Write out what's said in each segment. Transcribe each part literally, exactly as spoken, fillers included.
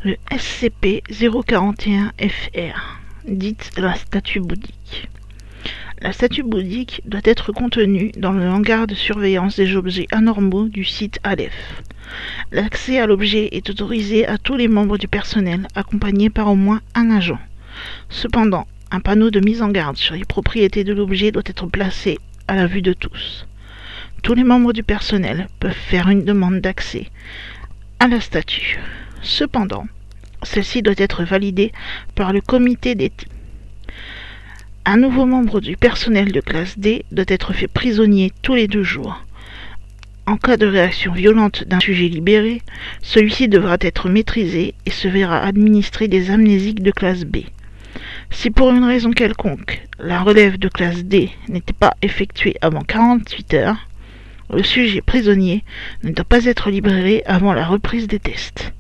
Le S C P zéro quarante et un F R, dite la statue bouddhique. La statue bouddhique doit être contenue dans le hangar de surveillance des objets anormaux du site Aleph. L'accès à l'objet est autorisé à tous les membres du personnel, accompagnés par au moins un agent. Cependant, un panneau de mise en garde sur les propriétés de l'objet doit être placé à la vue de tous. Tous les membres du personnel peuvent faire une demande d'accès à la statue. Cependant, celle-ci doit être validée par le comité d'éthique. Un nouveau membre du personnel de classe D doit être fait prisonnier tous les deux jours. En cas de réaction violente d'un sujet libéré, celui-ci devra être maîtrisé et se verra administrer des amnésiques de classe B. Si pour une raison quelconque, la relève de classe D n'était pas effectuée avant quarante-huit heures, le sujet prisonnier ne doit pas être libéré avant la reprise des tests.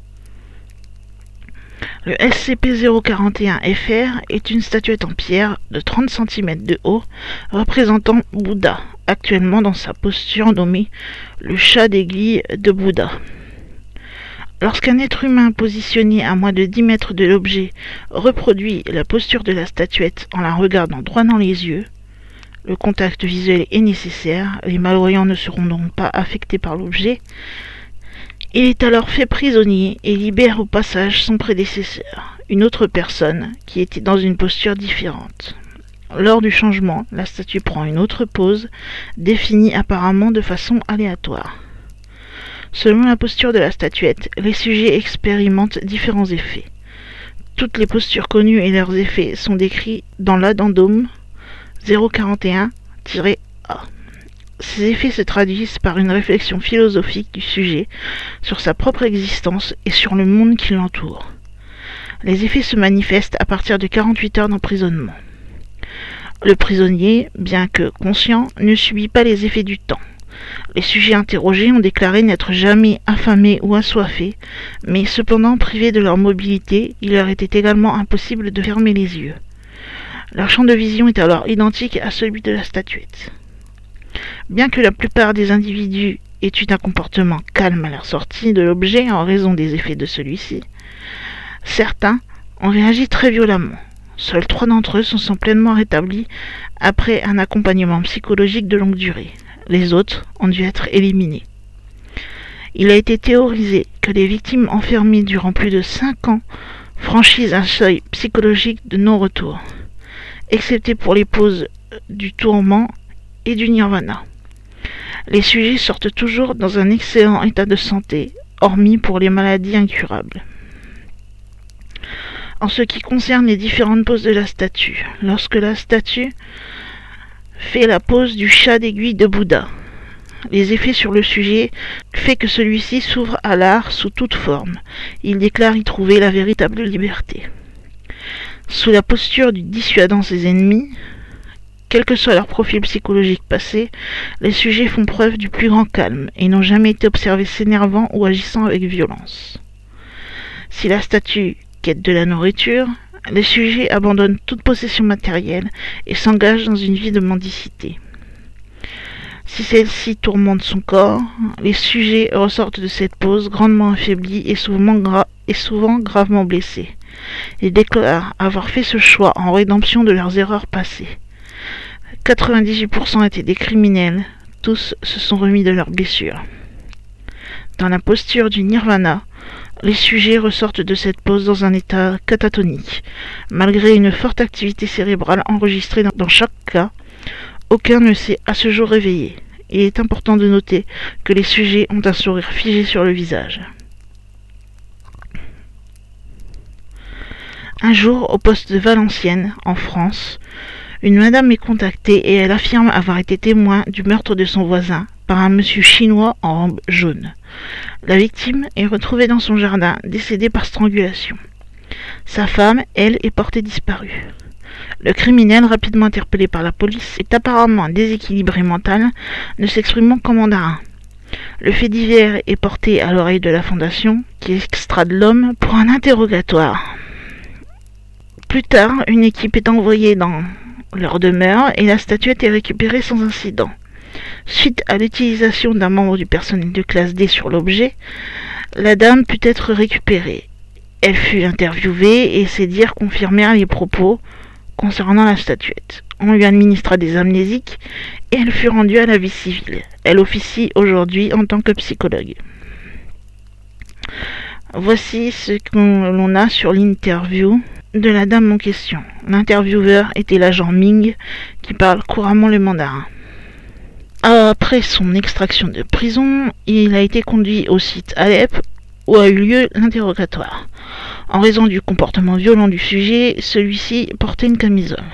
Le S C P zéro quarante et un F R est une statuette en pierre de trente centimètres de haut représentant Bouddha, actuellement dans sa posture nommée le chat d'aiguille de Bouddha. Lorsqu'un être humain positionné à moins de dix mètres de l'objet reproduit la posture de la statuette en la regardant droit dans les yeux, le contact visuel est nécessaire, les malvoyants ne seront donc pas affectés par l'objet. Il est alors fait prisonnier et libère au passage son prédécesseur, une autre personne qui était dans une posture différente. Lors du changement, la statue prend une autre pose, définie apparemment de façon aléatoire. Selon la posture de la statuette, les sujets expérimentent différents effets. Toutes les postures connues et leurs effets sont décrits dans l'addendum zéro quarante et un A. Ces effets se traduisent par une réflexion philosophique du sujet sur sa propre existence et sur le monde qui l'entoure. Les effets se manifestent à partir de quarante-huit heures d'emprisonnement. Le prisonnier, bien que conscient, ne subit pas les effets du temps. Les sujets interrogés ont déclaré n'être jamais affamés ou assoiffés, mais cependant privés de leur mobilité, il leur était également impossible de fermer les yeux. Leur champ de vision est alors identique à celui de la statuette. Bien que la plupart des individus aient eu un comportement calme à leur sortie de l'objet en raison des effets de celui-ci, certains ont réagi très violemment. Seuls trois d'entre eux se sont pleinement rétablis après un accompagnement psychologique de longue durée. Les autres ont dû être éliminés. Il a été théorisé que les victimes enfermées durant plus de cinq ans franchissent un seuil psychologique de non-retour, excepté pour les poses du tourment et du nirvana. Les sujets sortent toujours dans un excellent état de santé, hormis pour les maladies incurables. En ce qui concerne les différentes poses de la statue, lorsque la statue fait la pose du chat d'aiguille de Bouddha, les effets sur le sujet fait que celui-ci s'ouvre à l'art sous toute forme. Il déclare y trouver la véritable liberté. Sous la posture du dissuadant ses ennemis, quel que soit leur profil psychologique passé, les sujets font preuve du plus grand calme et n'ont jamais été observés s'énervant ou agissant avec violence. Si la statue quête de la nourriture, les sujets abandonnent toute possession matérielle et s'engagent dans une vie de mendicité. Si celle-ci tourmente son corps, les sujets ressortent de cette pose grandement affaiblis et souvent, gra et souvent gravement blessés. Ils déclarent avoir fait ce choix en rédemption de leurs erreurs passées. quatre-vingt-dix-huit pour cent étaient des criminels, tous se sont remis de leurs blessures. Dans la posture du nirvana, les sujets ressortent de cette pose dans un état catatonique. Malgré une forte activité cérébrale enregistrée dans chaque cas, aucun ne s'est à ce jour réveillé. Il est important de noter que les sujets ont un sourire figé sur le visage. Un jour, au poste de Valenciennes, en France, une madame est contactée et elle affirme avoir été témoin du meurtre de son voisin par un monsieur chinois en robe jaune. La victime est retrouvée dans son jardin, décédée par strangulation. Sa femme, elle, est portée disparue. Le criminel, rapidement interpellé par la police, est apparemment déséquilibré mental, ne s'exprimant qu'en mandarin. Le fait divers est porté à l'oreille de la Fondation, qui extrade l'homme pour un interrogatoire. Plus tard, une équipe est envoyée dans leur demeure et la statuette est récupérée sans incident. Suite à l'utilisation d'un membre du personnel de classe D sur l'objet, la dame put être récupérée. Elle fut interviewée et ses dires confirmèrent les propos concernant la statuette. On lui administra des amnésiques et elle fut rendue à la vie civile. Elle officie aujourd'hui en tant que psychologue. Voici ce que l'on a sur l'interview de la dame en question. L'intervieweur était l'agent Ming qui parle couramment le mandarin. Après son extraction de prison, il a été conduit au site Alep où a eu lieu l'interrogatoire. En raison du comportement violent du sujet, celui-ci portait une camisole.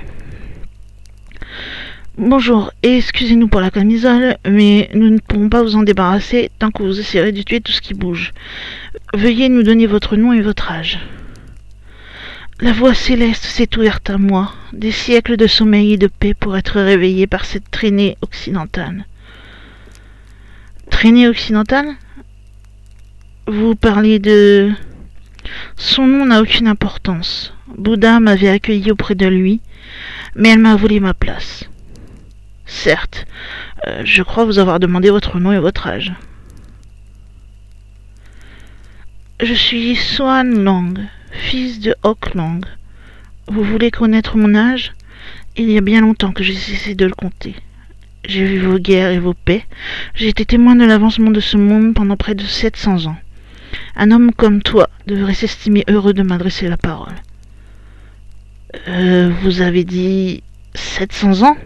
Bonjour, excusez-nous pour la camisole, mais nous ne pourrons pas vous en débarrasser tant que vous essayerez de tuer tout ce qui bouge. Veuillez nous donner votre nom et votre âge. La voix céleste s'est ouverte à moi, des siècles de sommeil et de paix pour être réveillés par cette traînée occidentale. Traînée occidentale ? Vous parlez de... Son nom n'a aucune importance. Bouddha m'avait accueilli auprès de lui, mais elle m'a volé ma place. Certes, euh, je crois vous avoir demandé votre nom et votre âge. Je suis Swan Long, fils de Hok Long. Vous voulez connaître mon âge? Il y a bien longtemps que j'ai cessé de le compter. J'ai vu vos guerres et vos paix. J'ai été témoin de l'avancement de ce monde pendant près de sept cents ans. Un homme comme toi devrait s'estimer heureux de m'adresser la parole. Euh, vous avez dit sept cents ans?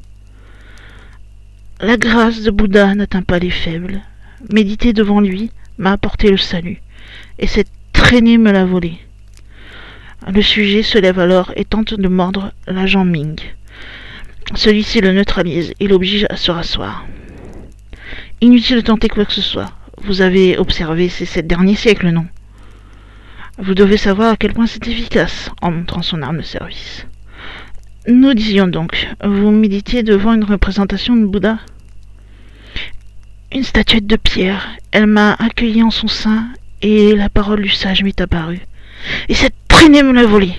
La grâce de Bouddha n'atteint pas les faibles. Méditer devant lui m'a apporté le salut, et cette traînée me l'a volé. Le sujet se lève alors et tente de mordre l'agent Ming. Celui-ci le neutralise et l'oblige à se rasseoir. Inutile de tenter quoi que ce soit. Vous avez observé ces sept derniers siècles, non? Vous devez savoir à quel point c'est efficace en montrant son arme de service. Nous disions donc, vous méditiez devant une représentation de Bouddha? Une statuette de pierre. Elle m'a accueilli en son sein et la parole du sage m'est apparue. Et cette traînée me l'a volée.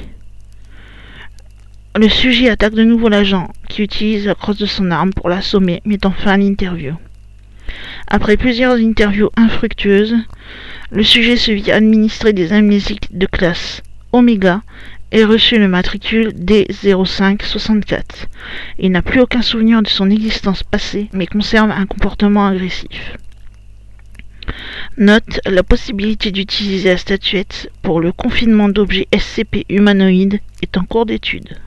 Le sujet attaque de nouveau l'agent, qui utilise la crosse de son arme pour l'assommer, mettant fin à l'interview. Après plusieurs interviews infructueuses, le sujet se vit administrer des amnésiques de classe Oméga et reçut le matricule D zéro cinq soixante-quatre. Il n'a plus aucun souvenir de son existence passée, mais conserve un comportement agressif. Note, la possibilité d'utiliser la statuette pour le confinement d'objets S C P humanoïdes est en cours d'étude.